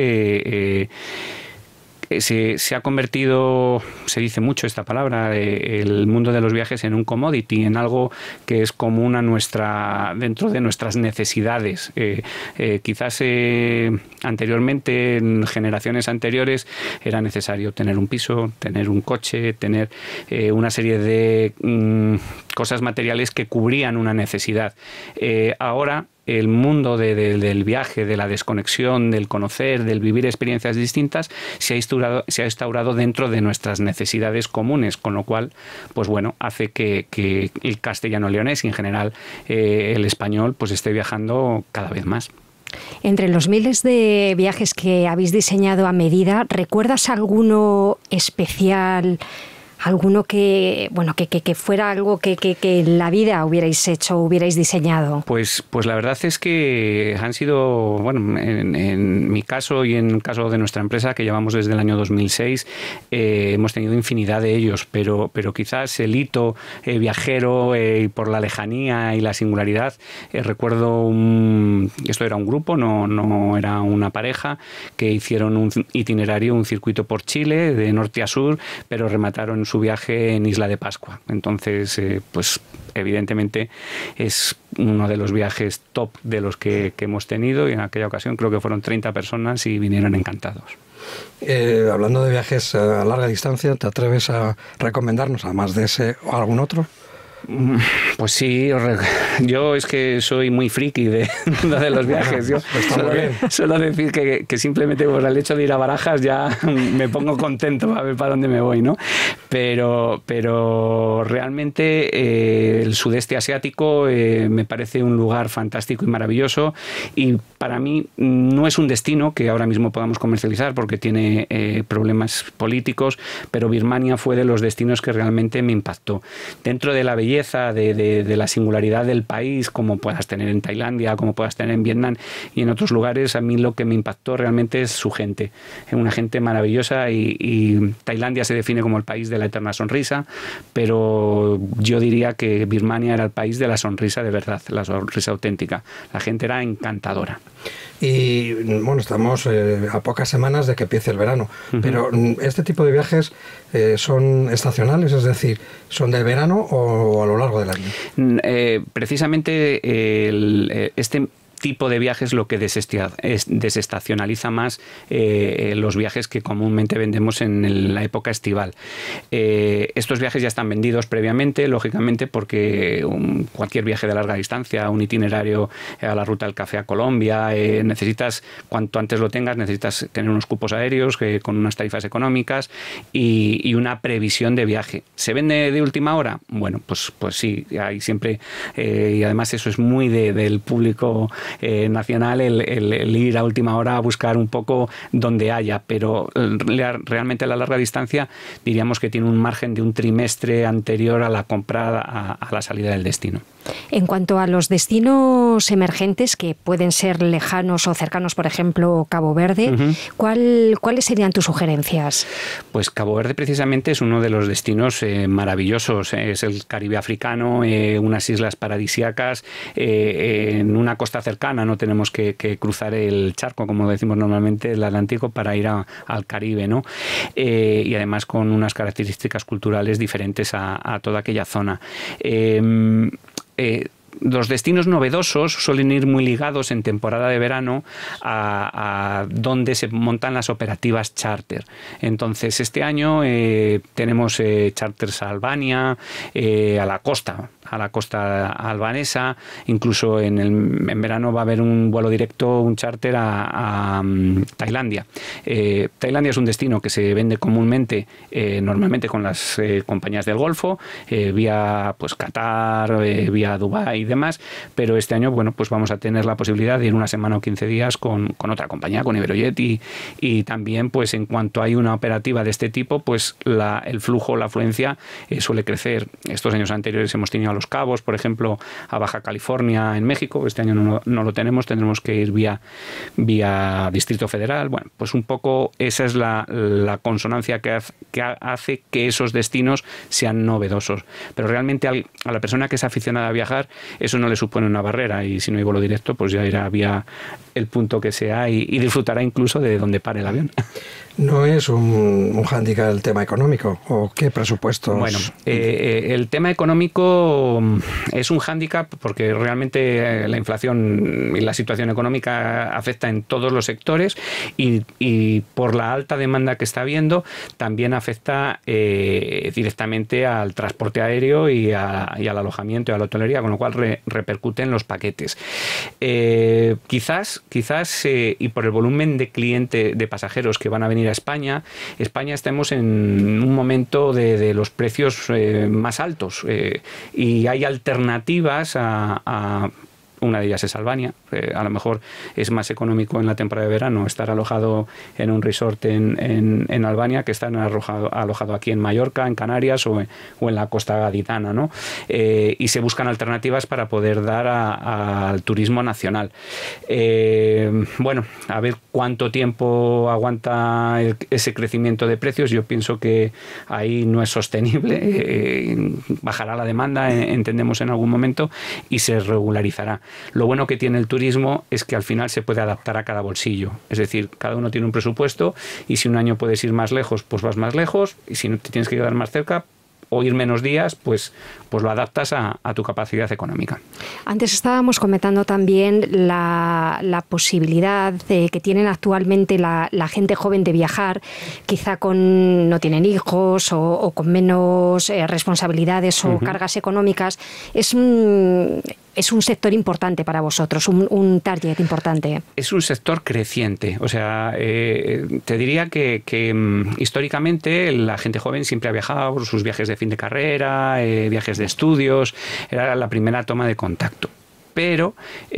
se ha convertido, se dice mucho esta palabra, el mundo de los viajes en un commodity, en algo que es común dentro de nuestras necesidades. Quizás anteriormente, en generaciones anteriores, era necesario tener un piso, tener un coche, tener una serie de cosas materiales que cubrían una necesidad. Ahora el mundo del viaje, de la desconexión, del conocer, del vivir experiencias distintas, se ha instaurado dentro de nuestras necesidades comunes, con lo cual, pues bueno, hace que el castellano leonés y en general el español pues esté viajando cada vez más. Entre los miles de viajes que habéis diseñado a medida, ¿recuerdas alguno especial? ¿Alguno que fuera algo que en la vida hubierais hecho, hubierais diseñado? Pues la verdad es que han sido, bueno, en mi caso y en el caso de nuestra empresa, que llevamos desde el año 2006, hemos tenido infinidad de ellos, pero quizás el hito viajero por la lejanía y la singularidad, recuerdo esto era un grupo, no era una pareja, que hicieron un itinerario, un circuito por Chile, de norte a sur, pero remataron su viaje en Isla de Pascua. Entonces, pues evidentemente es uno de los viajes top de los que hemos tenido, y en aquella ocasión creo que fueron 30 personas y vinieron encantados. Hablando de viajes a larga distancia, ¿te atreves a recomendarnos, además de ese, o algún otro? Pues sí, yo es que soy muy friki de los viajes. Yo suelo decir que simplemente por el hecho de ir a Barajas ya me pongo contento a ver para dónde me voy, ¿no? Pero realmente el sudeste asiático me parece un lugar fantástico y maravilloso, y para mí no es un destino que ahora mismo podamos comercializar porque tiene problemas políticos, pero Birmania fue de los destinos que realmente me impactó. Dentro de la belleza, de la singularidad del país, como puedas tener en Tailandia, como puedas tener en Vietnam y en otros lugares, a mí lo que me impactó realmente es su gente. Es una gente maravillosa, y Tailandia se define como el país de la eterna sonrisa, pero yo diría que Birmania era el país de la sonrisa de verdad, la sonrisa auténtica. La gente era encantadora. Y bueno, estamos a pocas semanas de que empiece el verano, pero ¿este tipo de viajes son estacionales? Es decir, ¿son de verano o a lo largo del año? Precisamente este tipo de viajes lo que desestacionaliza más los viajes que comúnmente vendemos en la época estival. Estos viajes ya están vendidos previamente, lógicamente, porque cualquier viaje de larga distancia, un itinerario a la ruta del café a Colombia, necesitas, cuanto antes lo tengas, necesitas tener unos cupos aéreos con unas tarifas económicas y una previsión de viaje. ¿Se vende de última hora? Bueno, pues sí, hay siempre, y además eso es muy del público nacional, el ir a última hora a buscar un poco donde haya, pero realmente a la larga distancia diríamos que tiene un margen de un trimestre anterior a la compra, a la salida del destino. En cuanto a los destinos emergentes, que pueden ser lejanos o cercanos, por ejemplo, Cabo Verde, ¿cuáles serían tus sugerencias? Pues Cabo Verde precisamente es uno de los destinos maravillosos. Es el Caribe africano, unas islas paradisíacas, en una costa cercana, no tenemos que cruzar el charco, como decimos normalmente, el Atlántico, para ir al Caribe, ¿no? Y además con unas características culturales diferentes a toda aquella zona. Los destinos novedosos suelen ir muy ligados en temporada de verano a donde se montan las operativas charter. Entonces, este año tenemos charters a Albania, a la costa albanesa, incluso en verano va a haber un vuelo directo, un charter a Tailandia. Tailandia es un destino que se vende comúnmente, normalmente con las compañías del Golfo, vía pues Qatar, vía Dubái y demás, pero este año, bueno, pues vamos a tener la posibilidad de ir una semana o 15 días con otra compañía, con Iberojet, y también, pues en cuanto hay una operativa de este tipo, pues el flujo, la afluencia suele crecer. Estos años anteriores hemos tenido a Los Cabos, por ejemplo, a Baja California en México. Este año no lo tenemos, tendremos que ir vía Distrito Federal. Bueno, pues un poco esa es la consonancia que hace que esos destinos sean novedosos. Pero realmente a la persona que es aficionada a viajar, eso no le supone una barrera, y si no hay vuelo directo, pues ya irá vía el punto que sea y disfrutará incluso de donde pare el avión. ¿No es un hándicap el tema económico? ¿O qué presupuestos? Bueno, el tema económico es un hándicap porque realmente la inflación y la situación económica afecta en todos los sectores, y por la alta demanda que está habiendo también afecta directamente al transporte aéreo y al alojamiento y a la hotelería, con lo cual repercute en los paquetes. Quizás y por el volumen de pasajeros que van a venir a España estamos en un momento de los precios más altos, y hay alternativas a una de ellas es Albania. A lo mejor es más económico en la temporada de verano estar alojado en un resort en Albania que estar alojado aquí en Mallorca, en Canarias o en la costa gaditana, ¿no? Y se buscan alternativas para poder dar al turismo nacional. Bueno, a ver cuánto tiempo aguanta ese crecimiento de precios. Yo pienso que ahí no es sostenible. Bajará la demanda, entendemos, en algún momento, y se regularizará. Lo bueno que tiene el turismo es que al final se puede adaptar a cada bolsillo. Es decir, cada uno tiene un presupuesto y si un año puedes ir más lejos, pues vas más lejos, y si no te tienes que quedar más cerca o ir menos días, pues lo adaptas a tu capacidad económica. Antes estábamos comentando también la posibilidad que tienen actualmente la gente joven de viajar, quizá no tienen hijos o con menos responsabilidades o cargas económicas. Es un sector importante para vosotros, un target importante. Es un sector creciente. O sea, te diría que históricamente la gente joven siempre ha viajado por sus viajes de fin de carrera, viajes de estudios, era la primera toma de contacto. Pero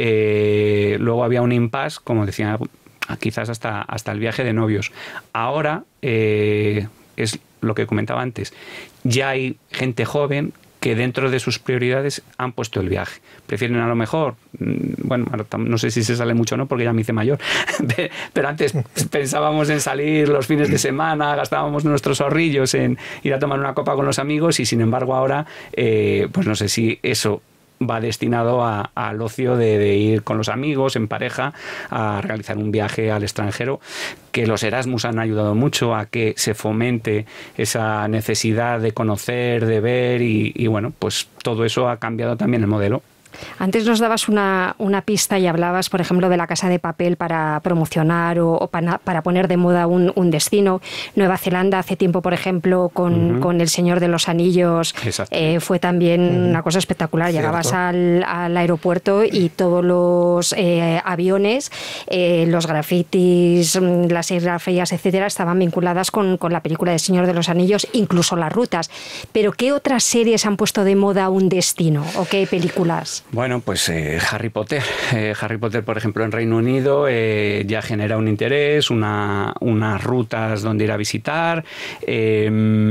luego había un impasse, como decía, quizás hasta el viaje de novios. Ahora es lo que comentaba antes, ya hay gente joven que dentro de sus prioridades han puesto el viaje. Prefieren a lo mejor, bueno, no sé si se sale mucho o no, porque ya me hice mayor, pero antes pensábamos en salir los fines de semana, gastábamos nuestros ahorrillos en ir a tomar una copa con los amigos, y sin embargo ahora, pues no sé si eso va destinado al ocio de ir con los amigos, en pareja, a realizar un viaje al extranjero, que los Erasmus han ayudado mucho a que se fomente esa necesidad de conocer, de ver, y bueno, pues todo eso ha cambiado también el modelo. Antes nos dabas una pista y hablabas, por ejemplo, de La Casa de Papel para promocionar o para poner de moda un destino. Nueva Zelanda hace tiempo, por ejemplo, con El Señor de los Anillos, fue también una cosa espectacular. Cierto. Llegabas al aeropuerto y todos los aviones, los grafitis, las serigrafías, etcétera, estaban vinculadas con la película del Señor de los Anillos, incluso las rutas. Pero ¿qué otras series han puesto de moda un destino o qué películas? Bueno, pues Harry Potter. Harry Potter, por ejemplo, en Reino Unido ya genera un interés, unas rutas donde ir a visitar. Te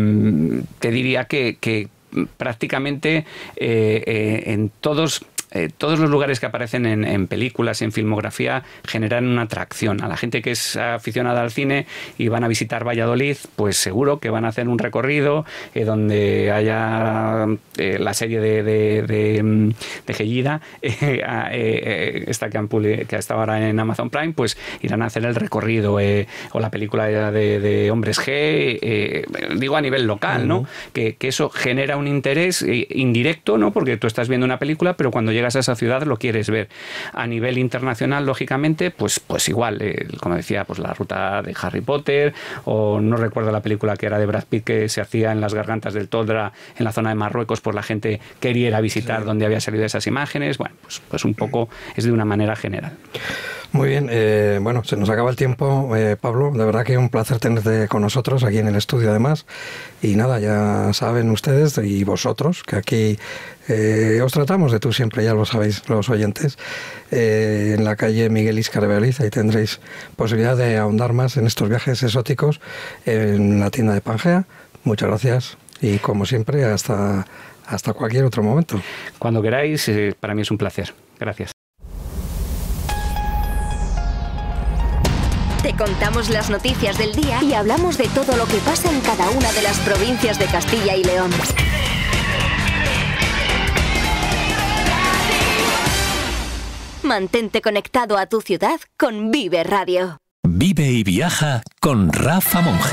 diría que prácticamente en todos los lugares que aparecen en películas, en filmografía, generan una atracción. A la gente que es aficionada al cine y van a visitar Valladolid, pues seguro que van a hacer un recorrido donde haya la serie de Gellida, esta que está ahora en Amazon Prime, pues irán a hacer el recorrido, o la película de Hombres G, digo a nivel local, ¿no? Que eso genera un interés indirecto, ¿no? Porque tú estás viendo una película, pero cuando llegas a esa ciudad lo quieres ver. A nivel internacional, lógicamente, pues igual, como decía, pues la ruta de Harry Potter, o no recuerdo la película que era de Brad Pitt, que se hacía en las gargantas del Tondra, en la zona de Marruecos, por la gente quería ir a visitar donde había salido esas imágenes. Bueno, pues un poco es de una manera general. Muy bien, bueno, se nos acaba el tiempo, Pablo, de verdad que un placer tenerte con nosotros aquí en el estudio además, y nada, ya saben ustedes y vosotros que aquí os tratamos de tú siempre, ya lo sabéis los oyentes, en la calle Miguel Íscar de Valladolid, ahí tendréis posibilidad de ahondar más en estos viajes exóticos en la tienda de Pangea. Muchas gracias y como siempre hasta cualquier otro momento. Cuando queráis, para mí es un placer. Gracias. Te contamos las noticias del día y hablamos de todo lo que pasa en cada una de las provincias de Castilla y León. Mantente conectado a tu ciudad con Vive Radio. Vive y viaja con Rafa Monge.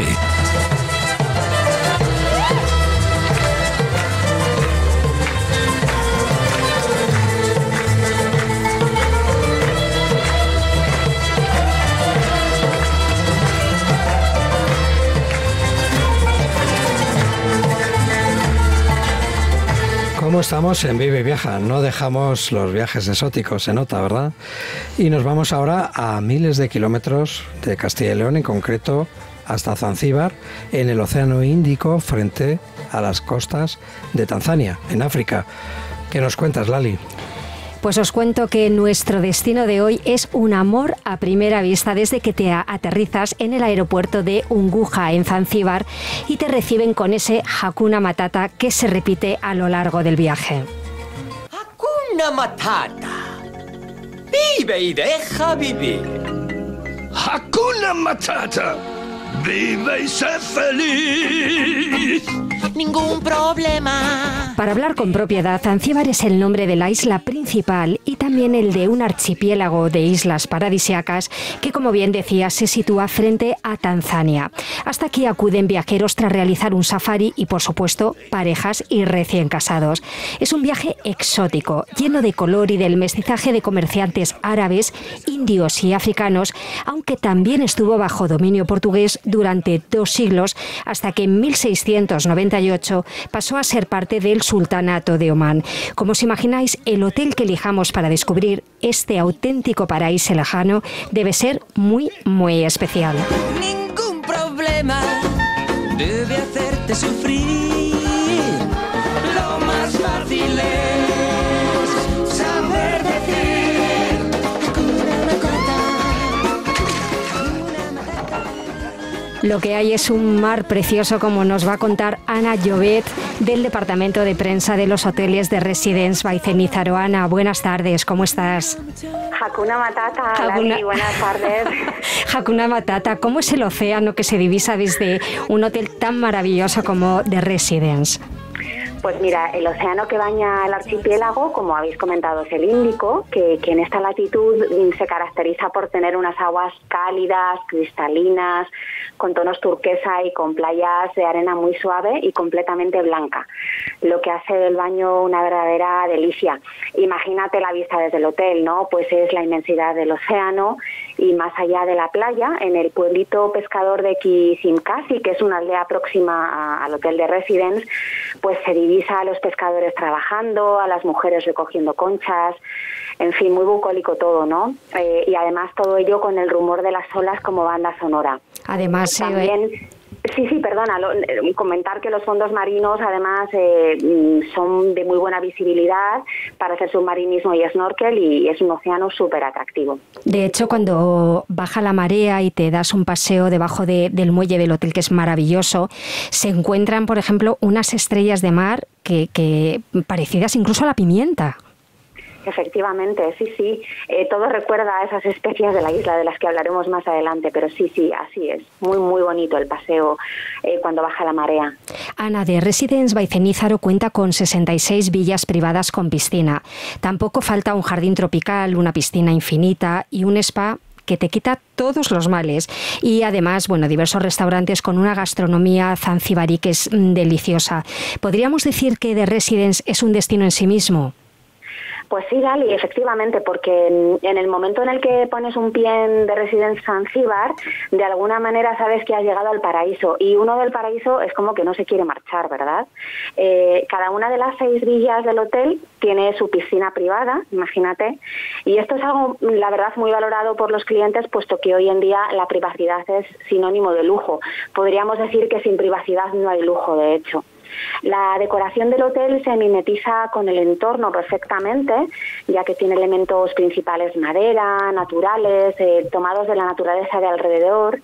¿Cómo estamos en Vive y Viaja? No dejamos los viajes exóticos, se nota, ¿verdad? Y nos vamos ahora a miles de kilómetros de Castilla y León, en concreto hasta Zanzíbar, en el Océano Índico, frente a las costas de Tanzania, en África. ¿Qué nos cuentas, Lali? Pues os cuento que nuestro destino de hoy es un amor a primera vista desde que te aterrizas en el aeropuerto de Unguja, en Zanzíbar, y te reciben con ese Hakuna Matata que se repite a lo largo del viaje. Hakuna Matata. Vive y deja vivir. Hakuna Matata. Vive y sé feliz. Ningún problema. Para hablar con propiedad, Zanzíbar es el nombre de la isla principal y también el de un archipiélago de islas paradisíacas que, como bien decía, se sitúa frente a Tanzania. Hasta aquí acuden viajeros tras realizar un safari y, por supuesto, parejas y recién casados. Es un viaje exótico, lleno de color y del mestizaje de comerciantes árabes, indios y africanos, aunque también estuvo bajo dominio portugués durante 2 siglos, hasta que en 1698 pasó a ser parte del Sultanato de Omán. Como os imagináis, el hotel que elijamos para descubrir este auténtico paraíso lejano debe ser muy, muy especial. Ningún problema debe hacerte sufrir. Lo más fácil es saber decir Hakuna Matata. Lo que hay es un mar precioso, como nos va a contar Ana Llobet, del Departamento de Prensa de los Hoteles de Residence by Cenizaro. Ana, buenas tardes, ¿cómo estás? Hakuna Matata, Lali, buenas tardes. Hakuna Matata, ¿cómo es el océano que se divisa desde un hotel tan maravilloso como The Residence? Pues mira, el océano que baña el archipiélago, como habéis comentado, es el Índico, que en esta latitud se caracteriza por tener unas aguas cálidas, cristalinas, con tonos turquesa y con playas de arena muy suave y completamente blanca, lo que hace del baño una verdadera delicia. Imagínate la vista desde el hotel, ¿no? Pues es la inmensidad del océano y más allá de la playa, en el pueblito pescador de Kisimkasi, que es una aldea próxima al hotel de Residence, pues se divisa a los pescadores trabajando, a las mujeres recogiendo conchas, en fin, muy bucólico todo, ¿no? Y además todo ello con el rumor de las olas como banda sonora. Además, también... Sí, perdona, comentar que los fondos marinos además son de muy buena visibilidad para hacer submarinismo y snorkel, y es un océano súper atractivo. De hecho, cuando baja la marea y te das un paseo debajo del muelle del hotel, que es maravilloso, se encuentran, por ejemplo, unas estrellas de mar que parecidas incluso a la pimienta. Efectivamente, sí. Todo recuerda a esas especies de la isla de las que hablaremos más adelante, pero sí, así es. Muy, muy bonito el paseo cuando baja la marea. Ana, de Residence by Cenizaro cuenta con 66 villas privadas con piscina. Tampoco falta un jardín tropical, una piscina infinita y un spa que te quita todos los males. Y además, diversos restaurantes con una gastronomía zanzibarí que es deliciosa. ¿Podríamos decir que The Residence es un destino en sí mismo? Pues sí, Gali, efectivamente, porque en el momento en el que pones un pie en The Residence Zanzíbar, de alguna manera sabes que has llegado al paraíso, y uno del paraíso es como que no se quiere marchar, ¿verdad? Cada una de las 6 villas del hotel tiene su piscina privada, imagínate, y esto es algo, la verdad, muy valorado por los clientes, puesto que hoy en día la privacidad es sinónimo de lujo. Podríamos decir que sin privacidad no hay lujo, de hecho. La decoración del hotel se mimetiza con el entorno perfectamente, ya que tiene elementos principales madera, naturales, tomados de la naturaleza de alrededor.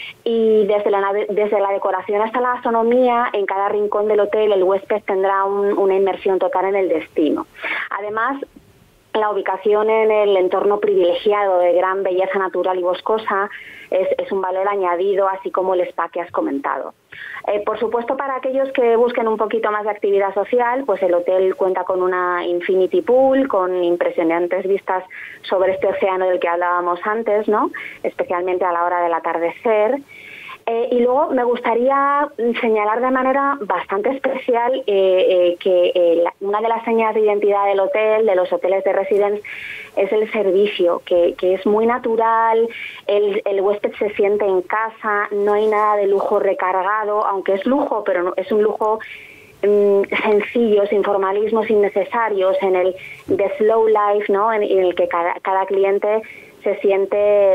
Y desde la decoración hasta la gastronomía, en cada rincón del hotel el huésped tendrá una inmersión total en el destino. Además, la ubicación en el entorno privilegiado de gran belleza natural y boscosa es un valor añadido, así como el spa que has comentado. Por supuesto, para aquellos que busquen un poquito más de actividad social, pues el hotel cuenta con una infinity pool, con impresionantes vistas sobre este océano del que hablábamos antes, ¿no? Especialmente a la hora del atardecer. Y luego me gustaría señalar de manera bastante especial que una de las señas de identidad del hotel, de los hoteles de Residence, es el servicio, que es muy natural, el huésped se siente en casa, no hay nada de lujo recargado, aunque es lujo, pero no, es un lujo sencillo, sin formalismos innecesarios, en el de slow life, ¿no? En el que cada cliente se siente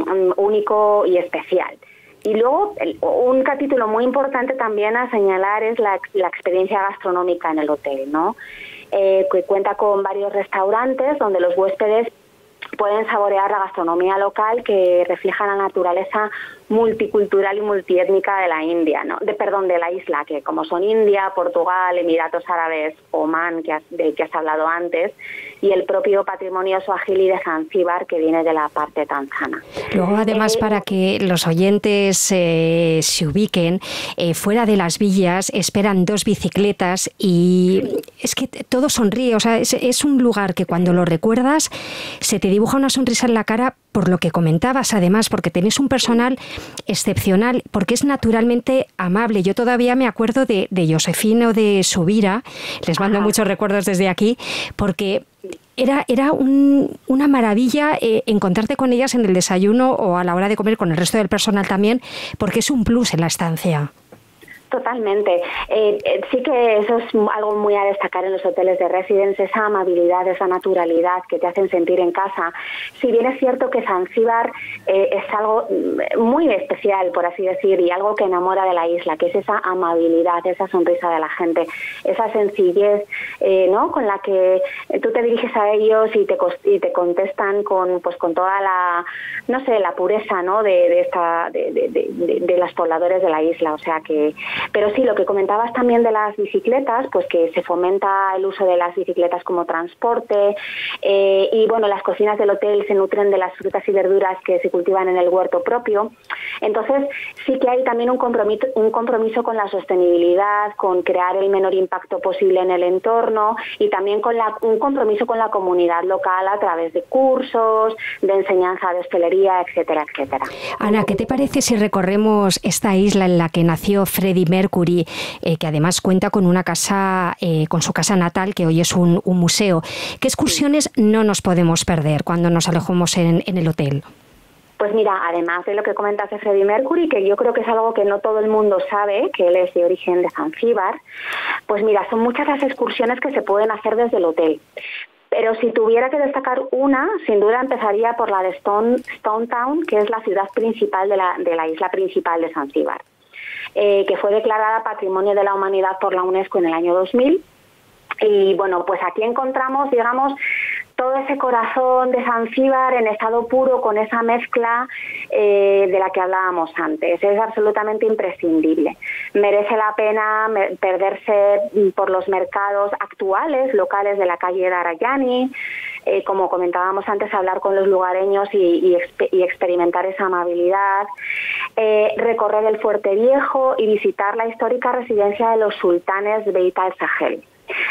único y especial. Y luego, un capítulo muy importante también a señalar es la experiencia gastronómica en el hotel, ¿no? que cuenta con varios restaurantes donde los huéspedes pueden saborear la gastronomía local que refleja la naturaleza multicultural y multiétnica de la India, ¿no? de la isla, que como son India, Portugal, Emiratos Árabes, Omán, del que has hablado antes, y el propio patrimonio suajili de Zanzíbar, que viene de la parte tanzana. Luego, además, para que los oyentes se ubiquen, fuera de las villas esperan 2 bicicletas y es que todo sonríe, o sea, es un lugar que cuando lo recuerdas se te dibuja una sonrisa en la cara por lo que comentabas, además, porque tenéis un personal excepcional, porque es naturalmente amable. Yo todavía me acuerdo de Josefina o de Subira, les mando muchos recuerdos desde aquí, porque era una maravilla encontrarte con ellas en el desayuno o a la hora de comer con el resto del personal también, porque es un plus en la estancia. Totalmente. Sí que eso es algo muy a destacar en los hoteles de Residence, esa amabilidad, esa naturalidad que te hacen sentir en casa. Si bien es cierto que Zanzíbar es algo muy especial, por así decir, y algo que enamora de la isla, que es esa amabilidad, esa sonrisa de la gente, esa sencillez, ¿no? Con la que tú te diriges a ellos y te contestan con toda la, no sé, la pureza, ¿no? de los pobladores de la isla. O sea que, pero sí, lo que comentabas también de las bicicletas, pues que se fomenta el uso de las bicicletas como transporte, y bueno, las cocinas del hotel se nutren de las frutas y verduras que se cultivan en el huerto propio. Entonces sí que hay también un compromiso con la sostenibilidad, con crear el menor impacto posible en el entorno, y también con un compromiso con la comunidad local a través de cursos, de enseñanza de hostelería, etcétera, etcétera. Ana, ¿qué te parece si recorremos esta isla en la que nació Freddie Mercury, que además cuenta con una casa, con su casa natal, que hoy es un museo? ¿Qué excursiones no nos podemos perder cuando nos alojemos en el hotel? Pues mira, además de lo que comentas de Freddie Mercury, que yo creo que es algo que no todo el mundo sabe, que él es de origen de Zanzíbar, pues mira, son muchas las excursiones que se pueden hacer desde el hotel. Pero si tuviera que destacar una, sin duda empezaría por la de Stone Town, que es la ciudad principal de la isla principal de Zanzíbar, que fue declarada Patrimonio de la Humanidad por la UNESCO en el año 2000. Y bueno, pues aquí encontramos, digamos, todo ese corazón de Zanzíbar en estado puro, con esa mezcla de la que hablábamos antes. Es absolutamente imprescindible. Merece la pena perderse por los mercados actuales, locales de la calle Darayani, como comentábamos antes, hablar con los lugareños y experimentar esa amabilidad, recorrer el Fuerte Viejo y visitar la histórica residencia de los sultanes de Beit al-Sahel.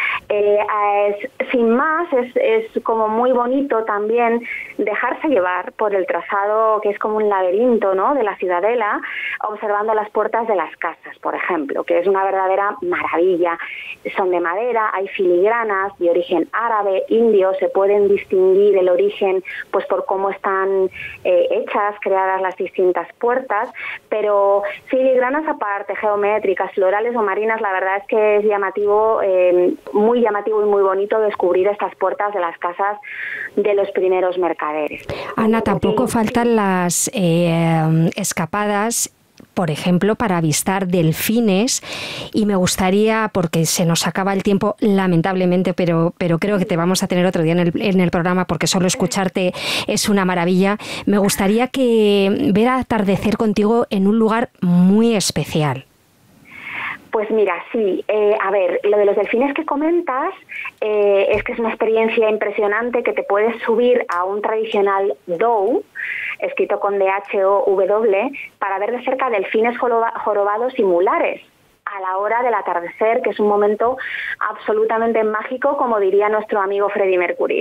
Sin más, es como muy bonito también dejarse llevar por el trazado, que es como un laberinto, ¿no?, de la ciudadela, observando las puertas de las casas, por ejemplo, que es una verdadera maravilla. Son de madera, hay filigranas de origen árabe, indio, se pueden distinguir el origen pues por cómo están hechas, creadas las distintas puertas, pero filigranas aparte, geométricas, florales o marinas, la verdad es que es llamativo, muy llamativo y muy bonito descubrir estas puertas de las casas de los primeros mercaderes. Ana, tampoco faltan las escapadas, por ejemplo, para avistar delfines, y me gustaría, porque se nos acaba el tiempo lamentablemente, pero creo que te vamos a tener otro día en el programa, porque solo escucharte es una maravilla, me gustaría ver atardecer contigo en un lugar muy especial. Pues mira, sí. A ver, lo de los delfines que comentas es que es una experiencia impresionante, que te puedes subir a un tradicional dhow, escrito con DHOW, para ver de cerca delfines jorobados y mulares a la hora del atardecer, que es un momento absolutamente mágico, como diría nuestro amigo Freddie Mercury.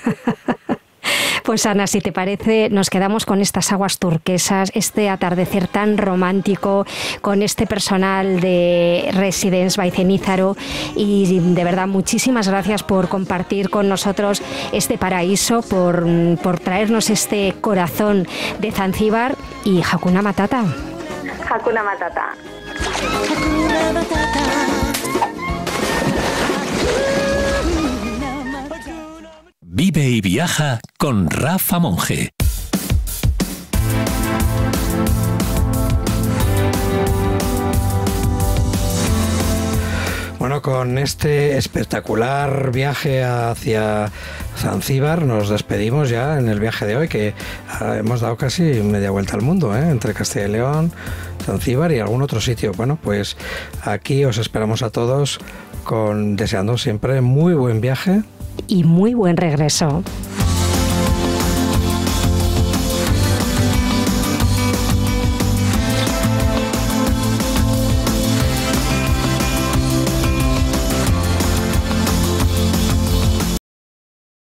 Pues Ana, si te parece, nos quedamos con estas aguas turquesas, este atardecer tan romántico, con este personal de Residence by Cenízaro, y de verdad muchísimas gracias por compartir con nosotros este paraíso, por traernos este corazón de Zanzíbar, y Hakuna Matata. Hakuna Matata. Hakuna Matata. Vive y viaja con Rafa Monge. Bueno, con este espectacular viaje hacia Zanzíbar nos despedimos ya en el viaje de hoy, que hemos dado casi media vuelta al mundo, entre Castilla y León, Zanzíbar y algún otro sitio. Bueno, pues aquí os esperamos a todos deseando siempre muy buen viaje y muy buen regreso.